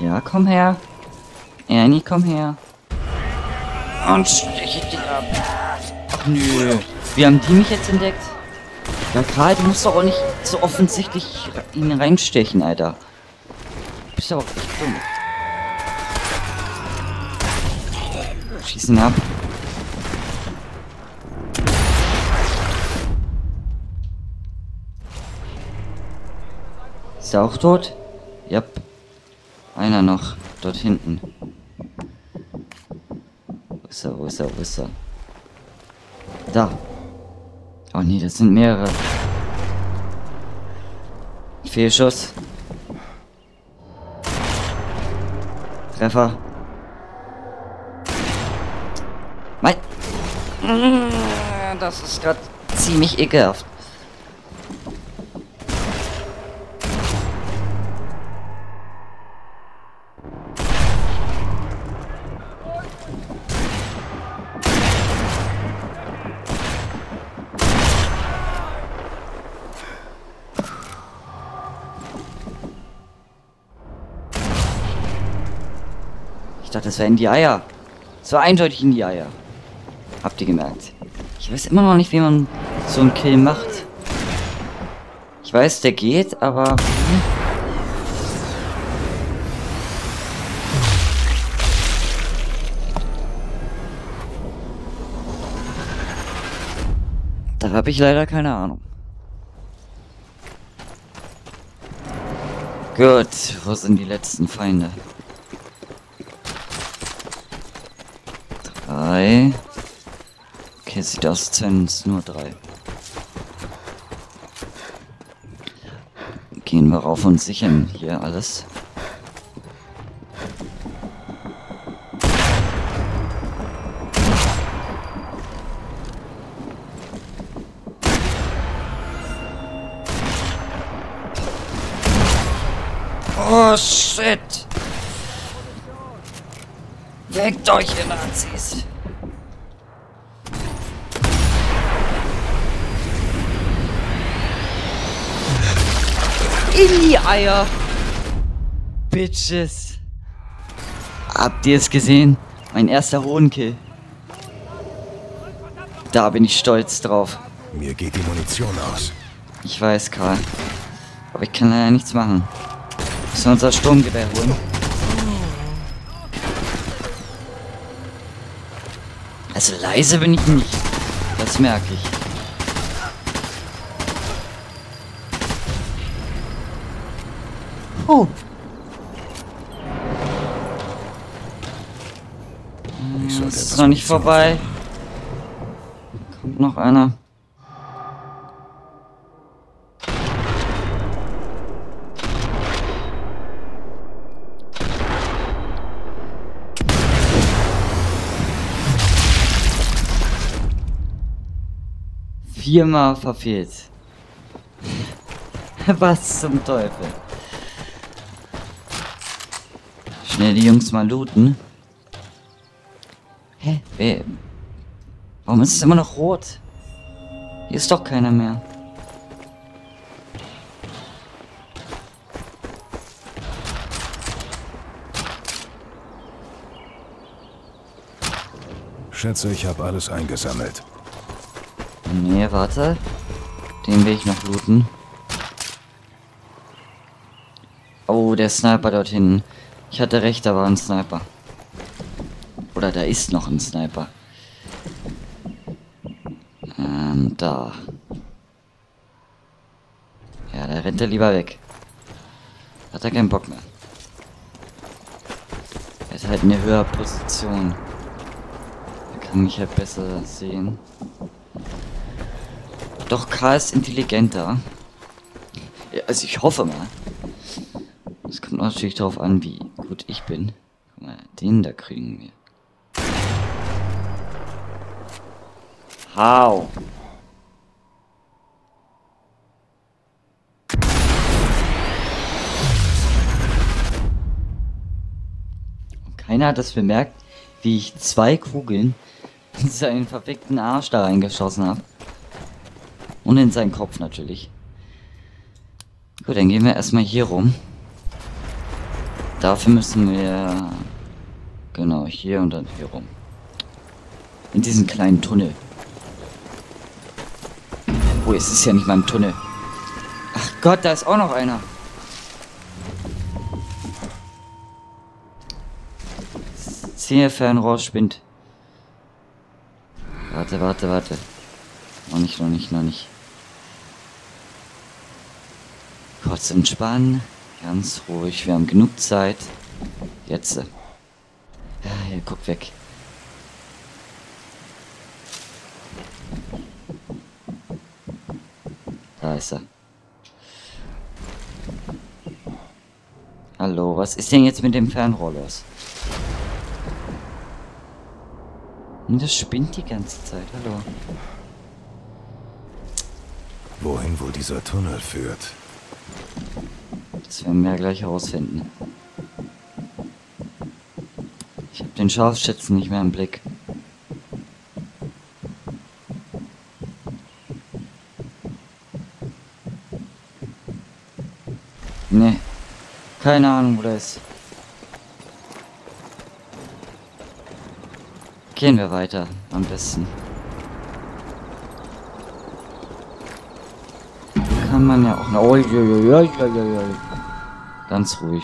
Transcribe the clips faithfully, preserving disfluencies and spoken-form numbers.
Ja, komm her. Ernie, komm her. Und steche dich ab. Ach nö. Wie haben die mich jetzt entdeckt? Ja, Karl, du musst doch auch nicht so offensichtlich ihn reinstechen, Alter. Du bist aber auch echt dumm. Schießen ab. Ist er auch tot? Yep. Einer noch. Dort hinten. Wo ist er? Wo ist er? Wo ist er? Da. Oh nee, das sind mehrere. Fehlschuss. Treffer. Mein. Das ist gerade ziemlich ekelhaft. Ich dachte, das wäre in die Eier. Das war eindeutig in die Eier. Habt ihr gemerkt? Ich weiß immer noch nicht, wie man so einen Kill macht. Ich weiß, der geht, aber... Hm. Da habe ich leider keine Ahnung. Gut, wo sind die letzten Feinde? Drei. Okay, sieht aus, als wären es nur drei. Gehen wir rauf und sichern hier alles. Oh shit! Weckt euch, ihr Nazis! In die Eier! Bitches! Habt ihr es gesehen? Mein erster Hohenkill. Da bin ich stolz drauf. Mir geht die Munition aus. Ich weiß, Karl. Aber ich kann leider nichts machen. Müssen wir unser Sturmgewehr holen. Also leise bin ich nicht. Das merke ich. Oh. Hm, es ist noch nicht vorbei. Kommt noch einer. Viermal verfehlt. Was zum Teufel? Schnell die Jungs mal looten. Hä? Wer? Warum ist es immer noch rot? Hier ist doch keiner mehr. Schätze, ich habe alles eingesammelt. Nee, warte. Den will ich noch looten. Oh, der Sniper dort hinten. Ich hatte recht, da war ein Sniper. Oder da ist noch ein Sniper. Ähm, da. Ja, da rennt er lieber weg. Hat er keinen Bock mehr. Er ist halt in eine höhere Position. Er kann mich halt besser sehen. Doch Karl ist intelligenter. Ja, also ich hoffe mal. Es kommt natürlich darauf an, wie gut ich bin. Guck mal, den da kriegen wir. Hau. Und keiner hat das bemerkt, wie ich zwei Kugeln in seinen verfickten Arsch da reingeschossen habe. Und in seinen Kopf natürlich. Gut, dann gehen wir erstmal hier rum. dafür müssen wir genau hier und dann hier rum. In diesen kleinen Tunnel. Oh, es ist ja nicht mal ein Tunnel. Ach Gott, da ist auch noch einer. Zielfernrohr spinnt. Warte, warte, warte. Noch nicht, noch nicht, noch nicht. Kurz entspannen. Ganz ruhig. Wir haben genug Zeit. Jetzt. Ja, hier, guck weg. Da ist er. Hallo, was ist denn jetzt mit dem Fernrohr los? Das spinnt die ganze Zeit, hallo. Wohin wohl dieser Tunnel führt? Das werden wir ja gleich herausfinden. Ich habe den Scharfschützen nicht mehr im Blick. Nee. Keine Ahnung, wo der ist. Gehen wir weiter, am besten. Kann man ja auch noch. Oh, ja, ja, ja, ja, ja. Ganz ruhig.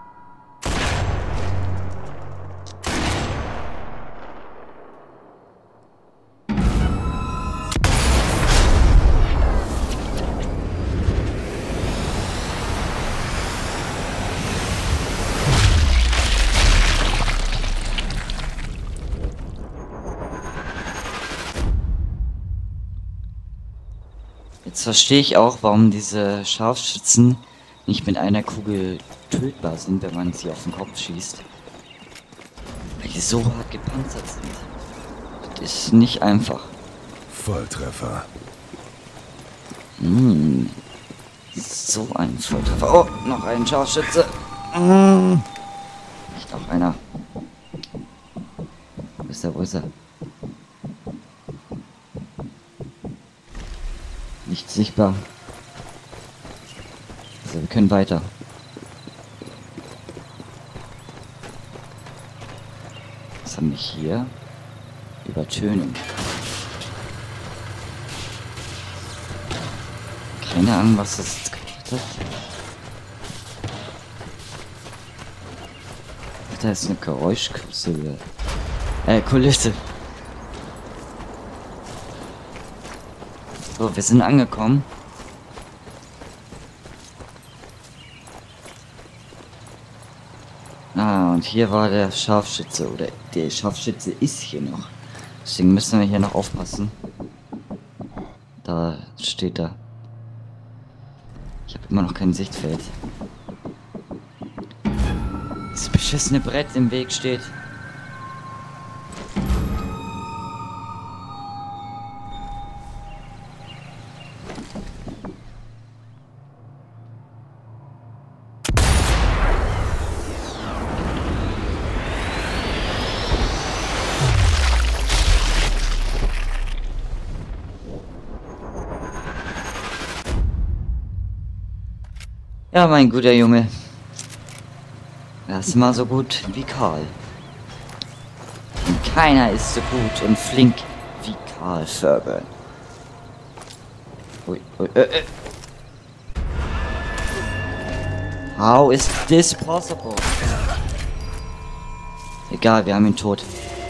Jetzt verstehe ich auch, warum diese Scharfschützen nicht mit einer Kugel tötbar sind, wenn man sie auf den Kopf schießt. Weil die so hart gepanzert sind. Das ist nicht einfach. Volltreffer. Hm. So ein Volltreffer. Oh, noch ein Scharfschütze. Hm. Nicht noch einer. Wo ist er, wo ist er? Nicht sichtbar. Also wir können weiter. Was haben wir hier? Übertönen. Keine Ahnung, was das jetzt gemacht hat. Da ist eine Geräuschkulisse. Äh, Kulisse. So, wir sind angekommen. Ah, und hier war der Scharfschütze, oder der Scharfschütze ist hier noch. Deswegen müssen wir hier noch aufpassen. Da steht er. Ich habe immer noch kein Sichtfeld. Das beschissene Brett im Weg steht. Ja, mein guter Junge. Erstmal so gut wie Karl. Und keiner ist so gut und flink wie Karl Fairburn. Ui, ui, äh, äh. How is this possible? Egal, wir haben ihn tot.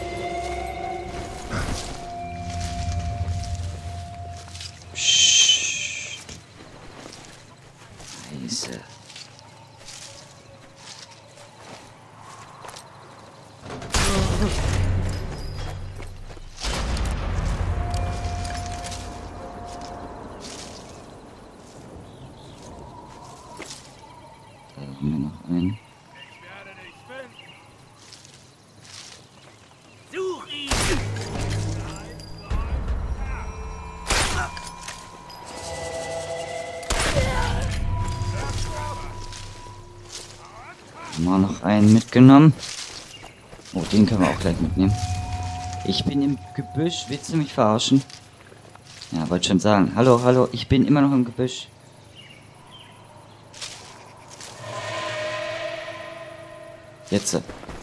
Scheiße. Da haben wir noch einen. Ich werde dich finden. Such ihn! Haben wir noch einen mitgenommen. Oh, den können wir auch gleich mitnehmen. Ich bin im Gebüsch. Willst du mich verarschen? Ja, wollte schon sagen. Hallo, hallo. Ich bin immer noch im Gebüsch. Jetzt.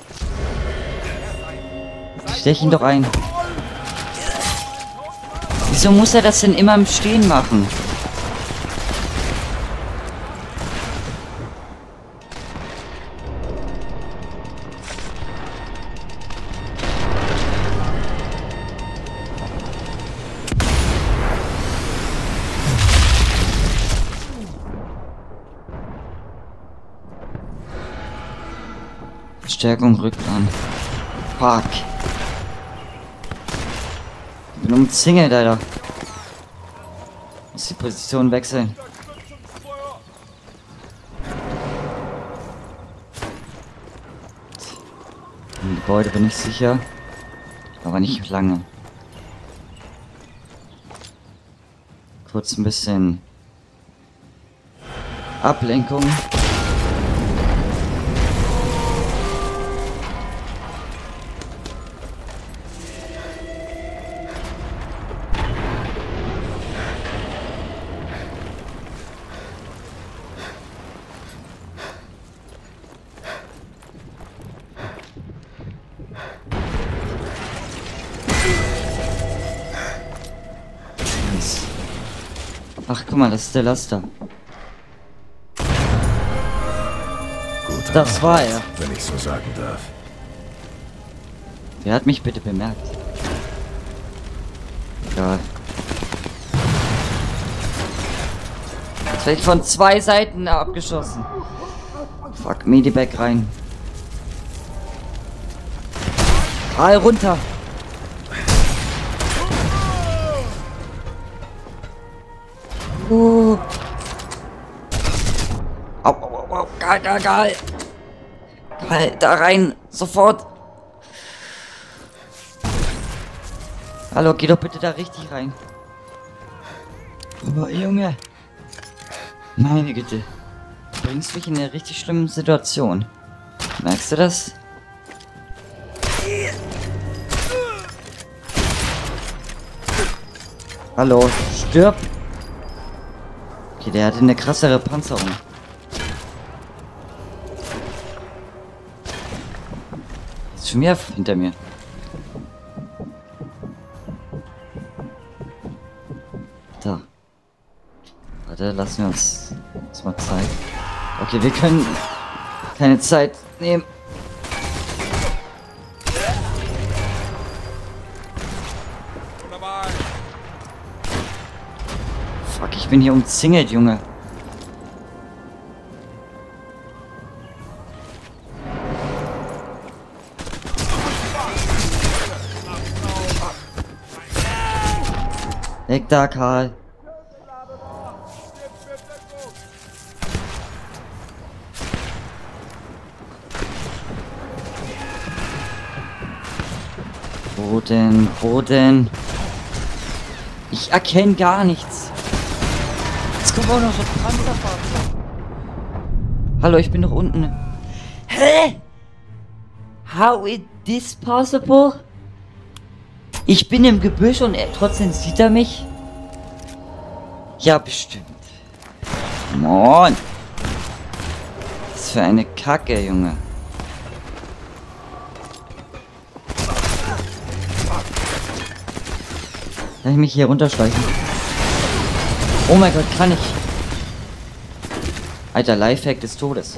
Stech ihn doch ein. Wieso muss er das denn immer im Stehen machen? Stärkung rückt an. Fuck. Ich bin umzingelt, Alter. Muss die Position wechseln. Im Gebäude bin ich sicher. Aber nicht lange. Kurz ein bisschen Ablenkung. Ach, guck mal, das ist der Laster. Gut, Das war er. wenn ich so sagen darf. Wer hat mich bitte bemerkt? Egal. Jetzt werde ich von zwei Seiten abgeschossen. Fuck, Medipack rein. All runter. Uh. Au, au, au, au. Geil, geil, geil. Geil, da rein. Sofort. Hallo, geh doch bitte da richtig rein. Aber Junge. Meine Güte. Du bringst mich in eine richtig schlimme Situation. Merkst du das? Hallo, stirb. Okay, der hatte eine krassere Panzerung. Ist schon wieder hinter mir. Da. Warte, lassen wir uns das mal Zeit. Okay, wir können keine Zeit nehmen. Fuck, ich bin hier umzingelt, Junge. Weg da, Karl. Wo denn? Wo denn? Ich erkenne gar nichts. Jetzt kommt auch noch so ein Panzerfahrzeug. Hallo, ich bin doch unten. Hä? How is this possible? Ich bin im Gebüsch und er, trotzdem sieht er mich? Ja, bestimmt. Mann. Was für eine Kacke, Junge. Kann ich mich hier runterschleichen? Oh mein Gott, kann ich. Alter, Lifehack des Todes.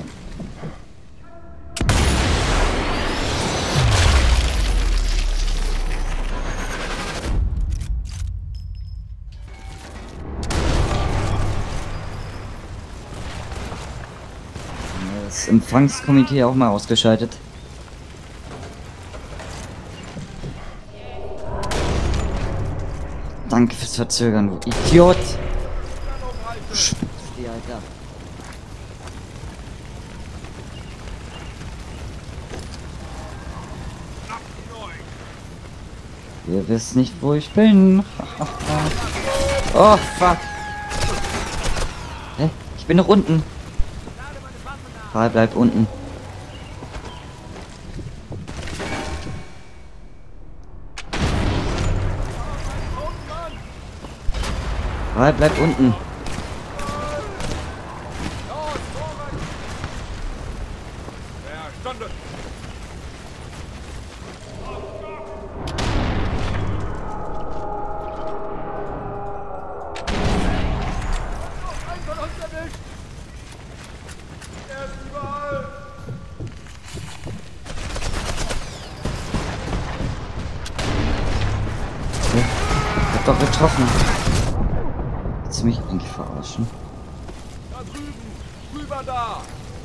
Das Empfangskomitee auch mal ausgeschaltet. Danke fürs Verzögern, du Idiot! Du Spasti, Alter. Ihr wisst nicht, wo ich bin. Oh, fuck. Hä? Ich bin noch unten. Karl, bleib unten. Karl, bleib unten. Verstanden. Ein von uns erwischt. Er ist überall. Ich hab doch getroffen. Willst du mich eigentlich verarschen? Da drüben. Rüber da.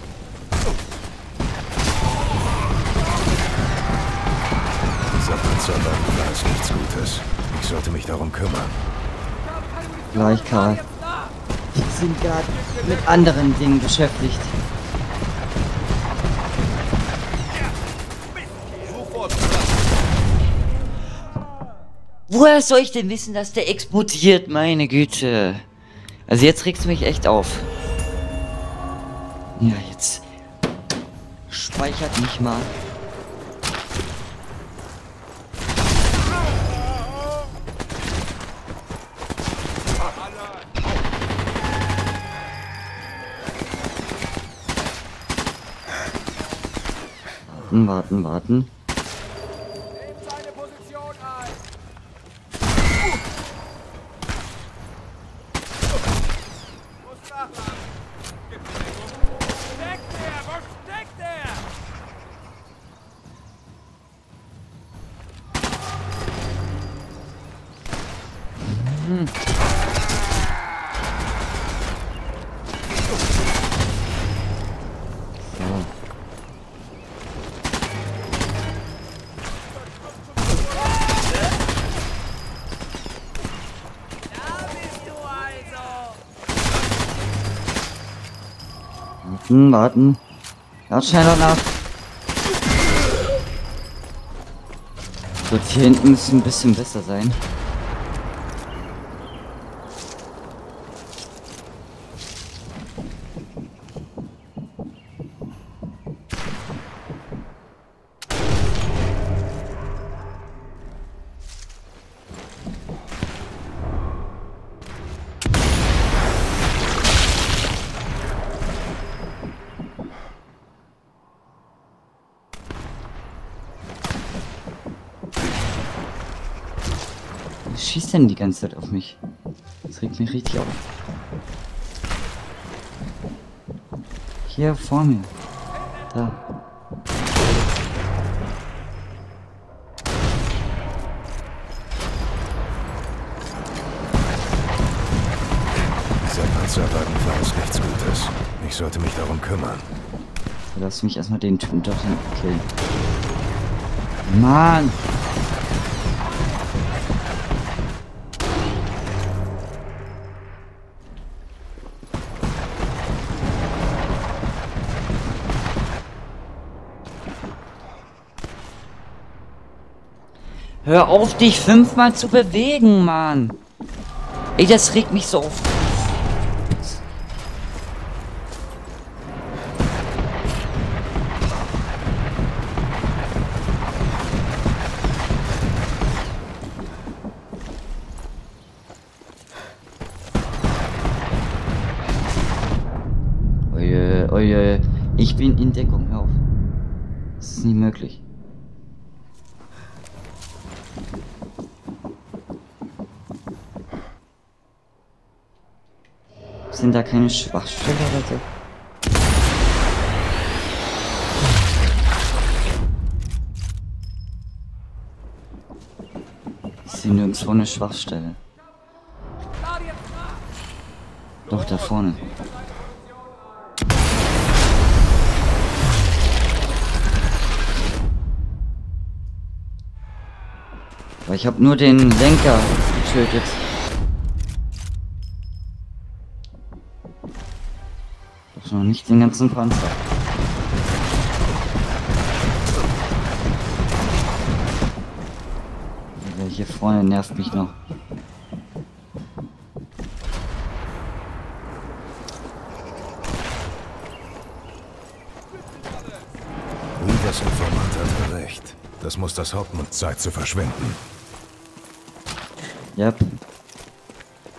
Dieser Panzerwagen war es nichts Gutes. Ich sollte mich darum kümmern. Gleich, Karl. Wir sind gerade mit anderen Dingen beschäftigt. Sofort. Woher soll ich denn wissen, dass der explodiert? Meine Güte. Also jetzt regst du mich echt auf. Ja, jetzt speichert mich mal. Warten, warten, warten. Nehmt seine Position ein. Muss nachladen. Gib mir Deckung. Steckt er? Wo steckt er? Hm. So. Warten, warten. Laut schneller nach. Gut, hier hinten müsste ein bisschen besser sein. Was schießt denn die ganze Zeit auf mich? Das regt mich richtig auf. Hier vor mir. Da. Dieser Panzerwagen war es nichts Gutes. Ich sollte mich darum kümmern. So, lass mich erstmal den Typen dort hinten killen. Mann! Hör auf, dich fünfmal zu bewegen, Mann. Ey, das regt mich so auf. Oje, oje. Ich bin in Deckung, hör auf. Das ist nicht möglich. Sind da keine Schwachstellen oder so? Ich sehe nirgendwo eine Schwachstelle. Doch, da vorne. Aber ich habe nur den Lenker getötet. Doch noch nicht den ganzen Panzer. Der hier vorne nervt mich noch. Weavers Informant hatte recht. Das muss das Hauptmund Zeit zu verschwinden. Yep.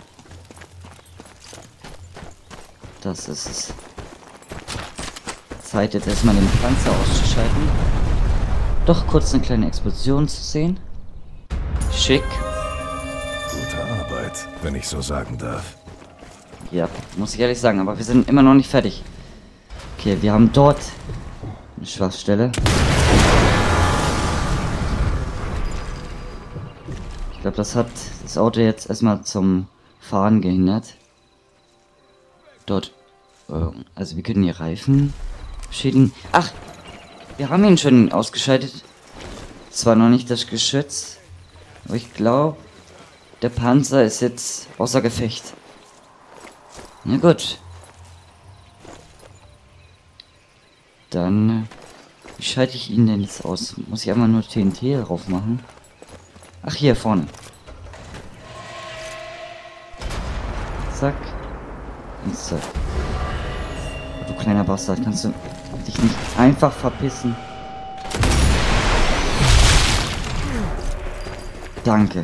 Das ist es. Zeit, jetzt erstmal den Panzer auszuschalten. Doch kurz eine kleine Explosion zu sehen. Schick. Gute Arbeit, wenn ich so sagen darf. Ja, muss ich ehrlich sagen, aber wir sind immer noch nicht fertig. Okay, wir haben dort eine Schwachstelle. Ich glaube, das hat das Auto jetzt erstmal zum Fahren gehindert. Dort. Also wir können die Reifen beschädigen. Ach, wir haben ihn schon ausgeschaltet. Zwar noch nicht das Geschütz, aber ich glaube, der Panzer ist jetzt außer Gefecht. Na gut. Dann, wie schalte ich ihn denn jetzt aus? Muss ich einmal nur T N T drauf machen? Ach, hier vorne. Zack. Und zack. Du kleiner Bastard, kannst du dich nicht einfach verpissen? Danke.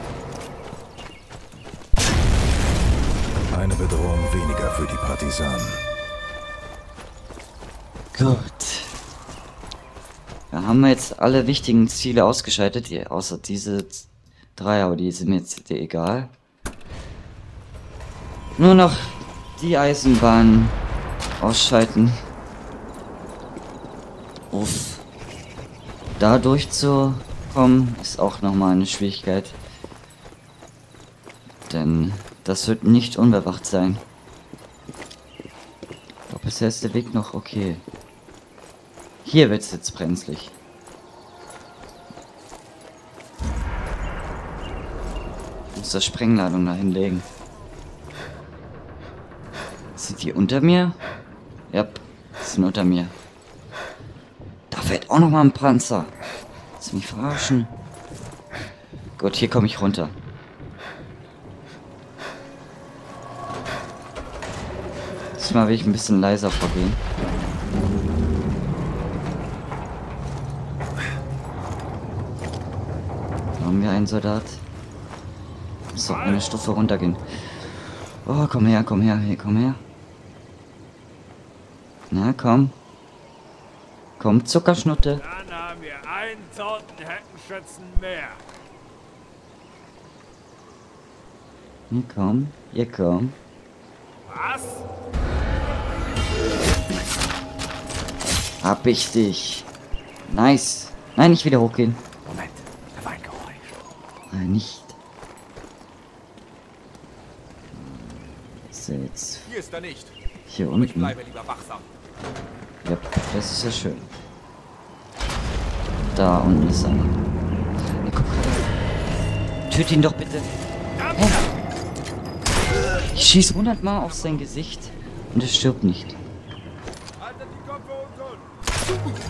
Eine Bedrohung weniger für die Partisanen. Gut. Da haben wir jetzt alle wichtigen Ziele ausgeschaltet, die, außer diese drei, aber die sind mir jetzt egal. Nur noch die Eisenbahn ausschalten. Uff. Da durchzukommen ist auch nochmal eine Schwierigkeit. Denn das wird nicht unbewacht sein. Aber bisher ist der Weg noch okay. Hier wird es jetzt brenzlig. Ich muss das Sprengladung da hinlegen. Sind die unter mir? Ja, sind unter mir. Da fährt auch noch mal ein Panzer. Willst du mich verarschen? Gut, hier komme ich runter. Diesmal will ich ein bisschen leiser vorgehen. Da haben wir einen Soldat. Muss doch eine Stufe runtergehen. Oh, komm her, komm her, hey, komm her. Na, komm. Komm, Zuckerschnutte. Dann haben wir einen toten Heckenschützen mehr. Hier, komm. Hier, komm. Was? Hab ich dich. Nice. Nein, nicht wieder hochgehen. Moment, da war ein Geräusch. Nein, nicht. So, jetzt Hier ist er nicht. hier Ich unten. bleibe lieber wachsam. Ja, das ist ja schön. Da unten ist einer. Ja, guck gerade. Töte ihn doch bitte. Hä? Ich schieße hundertmal auf sein Gesicht und es stirbt nicht. Haltet die Köpfe unten.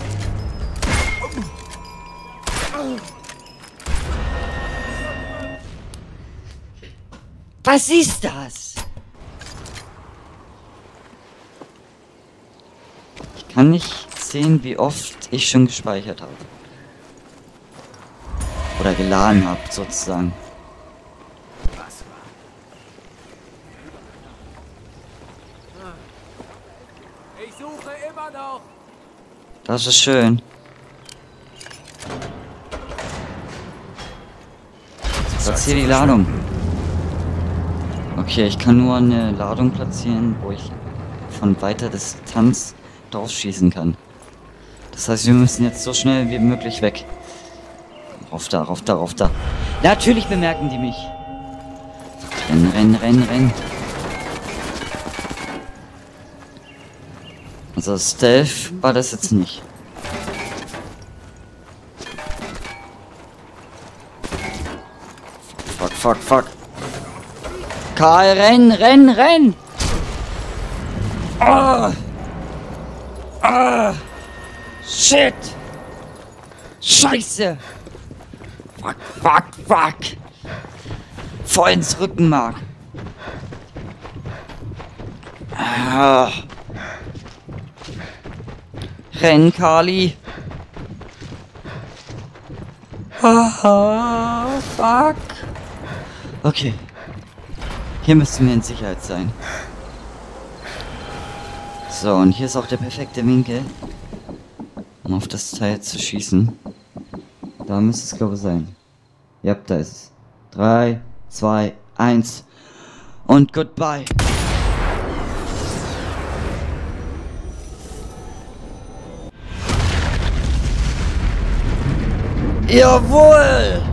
Was ist das? Ich kann nicht sehen, wie oft ich schon gespeichert habe. Oder geladen habe, sozusagen. Ich suche immer noch. Das ist schön. Platziere die Ladung. Okay, ich kann nur eine Ladung platzieren, wo ich von weiter Distanz drauf schießen kann. Das heißt, wir müssen jetzt so schnell wie möglich weg. Rauf da, rauf da, rauf da. Natürlich bemerken die mich. Renn, renn, renn, renn. Also Stealth war das jetzt nicht. Fuck, fuck, fuck. Karl, renn, renn, renn! Ah! Ah! Shit! Scheiße! Fuck, fuck, fuck! Voll ins Rückenmark. Ah. Renn, Kali! Ah, fuck! Okay. Hier müssen wir in Sicherheit sein. So, und hier ist auch der perfekte Winkel, um auf das Teil zu schießen. Da müsste es, glaube ich, sein. Ja, da ist es. drei, zwei, eins und goodbye. Jawohl!